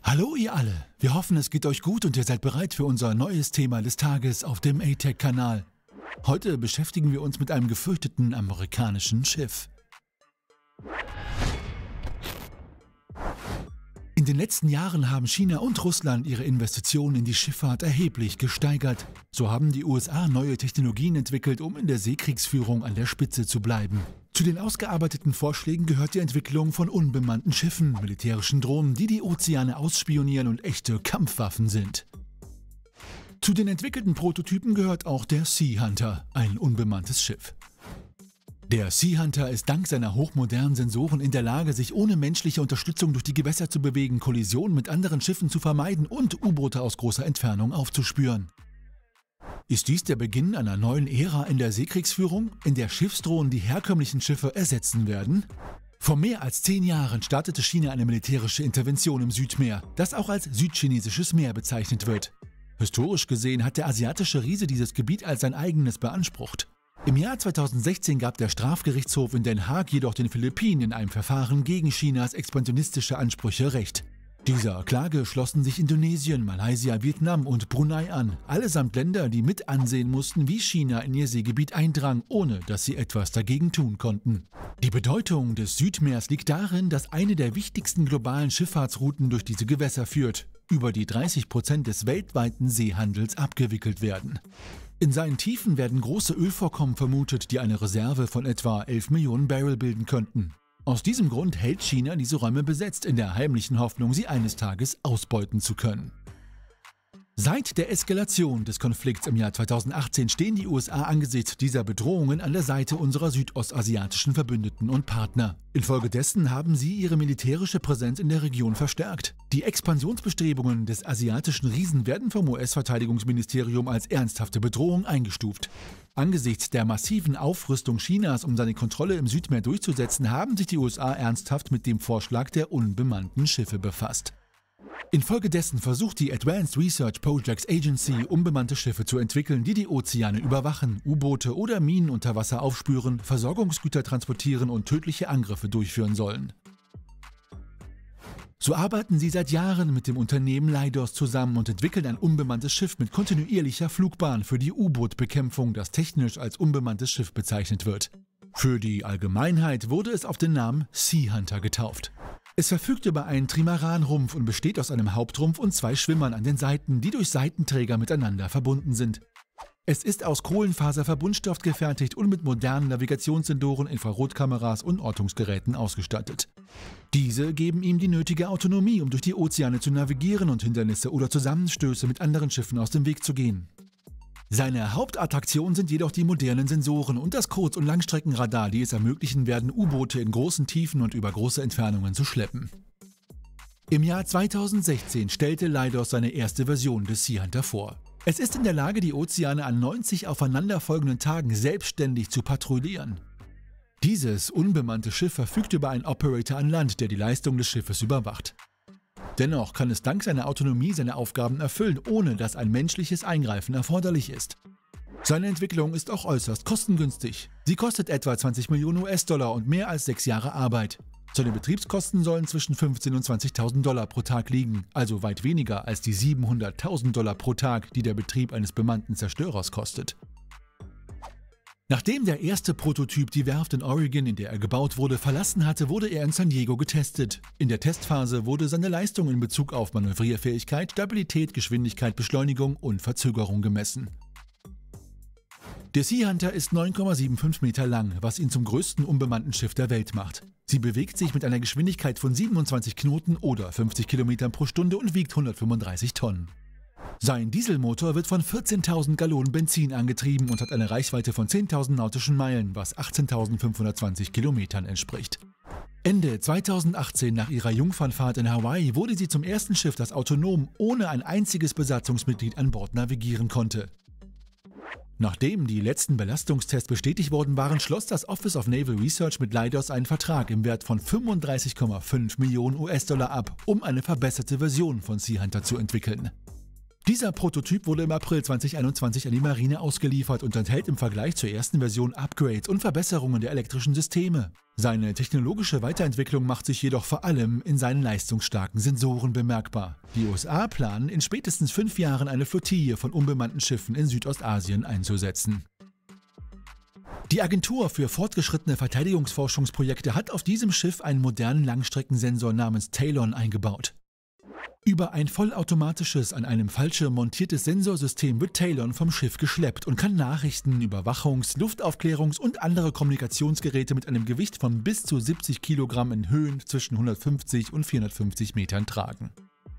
Hallo ihr alle, wir hoffen es geht euch gut und ihr seid bereit für unser neues Thema des Tages auf dem ATech-Kanal. Heute beschäftigen wir uns mit einem gefürchteten amerikanischen Schiff. In den letzten Jahren haben China und Russland ihre Investitionen in die Schifffahrt erheblich gesteigert. So haben die USA neue Technologien entwickelt, um in der Seekriegsführung an der Spitze zu bleiben. Zu den ausgearbeiteten Vorschlägen gehört die Entwicklung von unbemannten Schiffen, militärischen Drohnen, die die Ozeane ausspionieren und echte Kampfwaffen sind. Zu den entwickelten Prototypen gehört auch der Sea Hunter, ein unbemanntes Schiff. Der Sea Hunter ist dank seiner hochmodernen Sensoren in der Lage, sich ohne menschliche Unterstützung durch die Gewässer zu bewegen, Kollisionen mit anderen Schiffen zu vermeiden und U-Boote aus großer Entfernung aufzuspüren. Ist dies der Beginn einer neuen Ära in der Seekriegsführung, in der Schiffsdrohnen die herkömmlichen Schiffe ersetzen werden? Vor mehr als 10 Jahren startete China eine militärische Intervention im Südmeer, das auch als Südchinesisches Meer bezeichnet wird. Historisch gesehen hat der asiatische Riese dieses Gebiet als sein eigenes beansprucht. Im Jahr 2016 gab der Strafgerichtshof in Den Haag jedoch den Philippinen in einem Verfahren gegen Chinas expansionistische Ansprüche Recht. Dieser Klage schlossen sich Indonesien, Malaysia, Vietnam und Brunei an, allesamt Länder, die mit ansehen mussten, wie China in ihr Seegebiet eindrang, ohne dass sie etwas dagegen tun konnten. Die Bedeutung des Südmeers liegt darin, dass eine der wichtigsten globalen Schifffahrtsrouten durch diese Gewässer führt, über die 30% des weltweiten Seehandels abgewickelt werden. In seinen Tiefen werden große Ölvorkommen vermutet, die eine Reserve von etwa 11 Millionen Barrel bilden könnten. Aus diesem Grund hält China diese Räume besetzt, in der heimlichen Hoffnung, sie eines Tages ausbeuten zu können. Seit der Eskalation des Konflikts im Jahr 2018 stehen die USA angesichts dieser Bedrohungen an der Seite unserer südostasiatischen Verbündeten und Partner. Infolgedessen haben sie ihre militärische Präsenz in der Region verstärkt. Die Expansionsbestrebungen des asiatischen Riesen werden vom US-Verteidigungsministerium als ernsthafte Bedrohung eingestuft. Angesichts der massiven Aufrüstung Chinas, um seine Kontrolle im Südmeer durchzusetzen, haben sich die USA ernsthaft mit dem Vorschlag der unbemannten Schiffe befasst. Infolgedessen versucht die Advanced Research Projects Agency, unbemannte Schiffe zu entwickeln, die die Ozeane überwachen, U-Boote oder Minen unter Wasser aufspüren, Versorgungsgüter transportieren und tödliche Angriffe durchführen sollen. So arbeiten sie seit Jahren mit dem Unternehmen Leidos zusammen und entwickeln ein unbemanntes Schiff mit kontinuierlicher Flugbahn für die U-Boot-Bekämpfung, das technisch als unbemanntes Schiff bezeichnet wird. Für die Allgemeinheit wurde es auf den Namen Sea Hunter getauft. Es verfügt über einen Trimaranrumpf und besteht aus einem Hauptrumpf und 2 Schwimmern an den Seiten, die durch Seitenträger miteinander verbunden sind. Es ist aus Kohlenfaserverbundstoff gefertigt und mit modernen Navigationssensoren, Infrarotkameras und Ortungsgeräten ausgestattet. Diese geben ihm die nötige Autonomie, um durch die Ozeane zu navigieren und Hindernisse oder Zusammenstöße mit anderen Schiffen aus dem Weg zu gehen. Seine Hauptattraktion sind jedoch die modernen Sensoren und das Kurz- und Langstreckenradar, die es ermöglichen werden, U-Boote in großen Tiefen und über große Entfernungen zu schleppen. Im Jahr 2016 stellte Leidos seine erste Version des Sea Hunter vor. Es ist in der Lage, die Ozeane an 90 aufeinanderfolgenden Tagen selbstständig zu patrouillieren. Dieses unbemannte Schiff verfügt über einen Operator an Land, der die Leistung des Schiffes überwacht. Dennoch kann es dank seiner Autonomie seine Aufgaben erfüllen, ohne dass ein menschliches Eingreifen erforderlich ist. Seine Entwicklung ist auch äußerst kostengünstig. Sie kostet etwa 20 Millionen US-Dollar und mehr als 6 Jahre Arbeit. Seine Betriebskosten sollen zwischen 15.000 und 20.000 Dollar pro Tag liegen, also weit weniger als die 700.000 Dollar pro Tag, die der Betrieb eines bemannten Zerstörers kostet. Nachdem der erste Prototyp die Werft in Oregon, in der er gebaut wurde, verlassen hatte, wurde er in San Diego getestet. In der Testphase wurde seine Leistung in Bezug auf Manövrierfähigkeit, Stabilität, Geschwindigkeit, Beschleunigung und Verzögerung gemessen. Der Sea Hunter ist 9,75 Meter lang, was ihn zum größten unbemannten Schiff der Welt macht. Sie bewegt sich mit einer Geschwindigkeit von 27 Knoten oder 50 Kilometern pro Stunde und wiegt 135 Tonnen. Sein Dieselmotor wird von 14.000 Gallonen Benzin angetrieben und hat eine Reichweite von 10.000 nautischen Meilen, was 18.520 Kilometern entspricht. Ende 2018 nach ihrer Jungfernfahrt in Hawaii wurde sie zum ersten Schiff, das autonom ohne ein einziges Besatzungsmitglied an Bord navigieren konnte. Nachdem die letzten Belastungstests bestätigt worden waren, schloss das Office of Naval Research mit Leidos einen Vertrag im Wert von 35,5 Millionen US-Dollar ab, um eine verbesserte Version von Sea Hunter zu entwickeln. Dieser Prototyp wurde im April 2021 an die Marine ausgeliefert und enthält im Vergleich zur ersten Version Upgrades und Verbesserungen der elektrischen Systeme. Seine technologische Weiterentwicklung macht sich jedoch vor allem in seinen leistungsstarken Sensoren bemerkbar. Die USA planen, in spätestens 5 Jahren eine Flottille von unbemannten Schiffen in Südostasien einzusetzen. Die Agentur für fortgeschrittene Verteidigungsforschungsprojekte hat auf diesem Schiff einen modernen Langstreckensensor namens Talon eingebaut. Über ein vollautomatisches, an einem Fallschirm montiertes Sensorsystem wird Talon vom Schiff geschleppt und kann Nachrichten, Überwachungs-, Luftaufklärungs- und andere Kommunikationsgeräte mit einem Gewicht von bis zu 70 Kilogramm in Höhen zwischen 150 und 450 Metern tragen.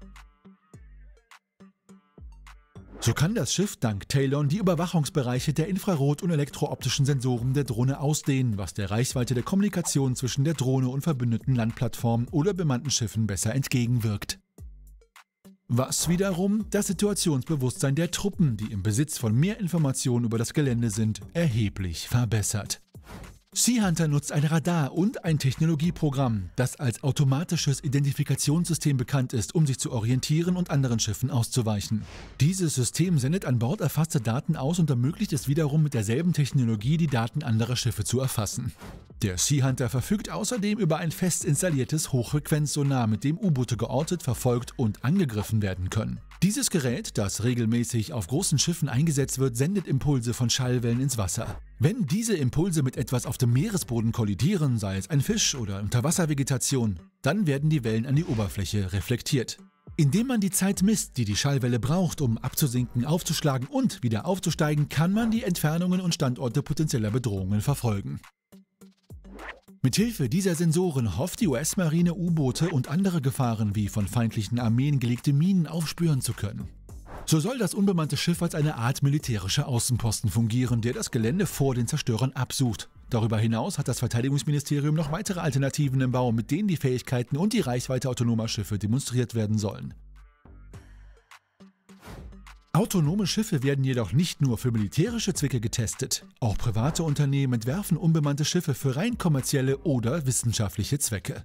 So kann das Schiff dank Talon die Überwachungsbereiche der infrarot- und elektrooptischen Sensoren der Drohne ausdehnen, was der Reichweite der Kommunikation zwischen der Drohne und verbündeten Landplattformen oder bemannten Schiffen besser entgegenwirkt. Was wiederum das Situationsbewusstsein der Truppen, die im Besitz von mehr Informationen über das Gelände sind, erheblich verbessert. Sea Hunter nutzt ein Radar und ein Technologieprogramm, das als automatisches Identifikationssystem bekannt ist, um sich zu orientieren und anderen Schiffen auszuweichen. Dieses System sendet an Bord erfasste Daten aus und ermöglicht es wiederum mit derselben Technologie, die Daten anderer Schiffe zu erfassen. Der Sea Hunter verfügt außerdem über ein fest installiertes Hochfrequenzsonar, mit dem U-Boote geortet, verfolgt und angegriffen werden können. Dieses Gerät, das regelmäßig auf großen Schiffen eingesetzt wird, sendet Impulse von Schallwellen ins Wasser. Wenn diese Impulse mit etwas auf dem Meeresboden kollidieren, sei es ein Fisch oder Unterwasservegetation, dann werden die Wellen an die Oberfläche reflektiert. Indem man die Zeit misst, die die Schallwelle braucht, um abzusinken, aufzuschlagen und wieder aufzusteigen, kann man die Entfernungen und Standorte potenzieller Bedrohungen verfolgen. Mithilfe dieser Sensoren hofft die US-Marine, U-Boote und andere Gefahren wie von feindlichen Armeen gelegte Minen aufspüren zu können. So soll das unbemannte Schiff als eine Art militärischer Außenposten fungieren, der das Gelände vor den Zerstörern absucht. Darüber hinaus hat das Verteidigungsministerium noch weitere Alternativen im Bau, mit denen die Fähigkeiten und die Reichweite autonomer Schiffe demonstriert werden sollen. Autonome Schiffe werden jedoch nicht nur für militärische Zwecke getestet. Auch private Unternehmen entwerfen unbemannte Schiffe für rein kommerzielle oder wissenschaftliche Zwecke.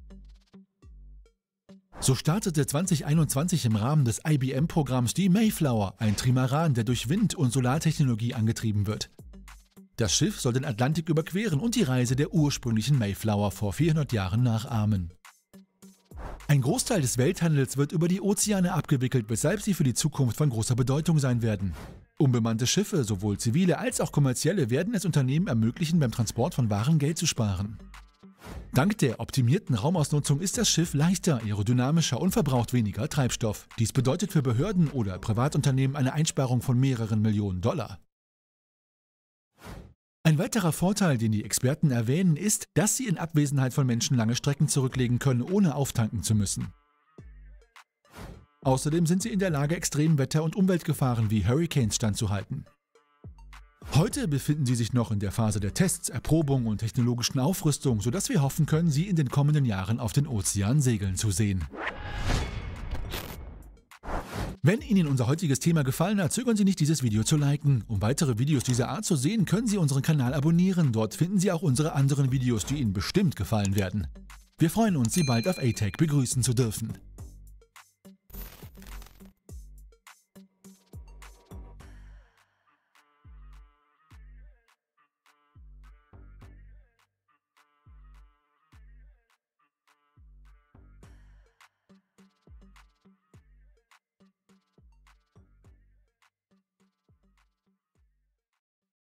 So startete 2021 im Rahmen des IBM-Programms die Mayflower, ein Trimaran, der durch Wind- und Solartechnologie angetrieben wird. Das Schiff soll den Atlantik überqueren und die Reise der ursprünglichen Mayflower vor 400 Jahren nachahmen. Ein Großteil des Welthandels wird über die Ozeane abgewickelt, weshalb sie für die Zukunft von großer Bedeutung sein werden. Unbemannte Schiffe, sowohl zivile als auch kommerzielle, werden es Unternehmen ermöglichen, beim Transport von Waren Geld zu sparen. Dank der optimierten Raumausnutzung ist das Schiff leichter, aerodynamischer und verbraucht weniger Treibstoff. Dies bedeutet für Behörden oder Privatunternehmen eine Einsparung von mehreren Millionen $. Ein weiterer Vorteil, den die Experten erwähnen, ist, dass sie in Abwesenheit von Menschen lange Strecken zurücklegen können, ohne auftanken zu müssen. Außerdem sind sie in der Lage, extremen Wetter- und Umweltgefahren wie Hurricanes standzuhalten. Heute befinden sie sich noch in der Phase der Tests, Erprobung und technologischen Aufrüstung, sodass wir hoffen können, sie in den kommenden Jahren auf den Ozean segeln zu sehen. Wenn Ihnen unser heutiges Thema gefallen hat, zögern Sie nicht, dieses Video zu liken. Um weitere Videos dieser Art zu sehen, können Sie unseren Kanal abonnieren. Dort finden Sie auch unsere anderen Videos, die Ihnen bestimmt gefallen werden. Wir freuen uns, Sie bald auf ATAC begrüßen zu dürfen.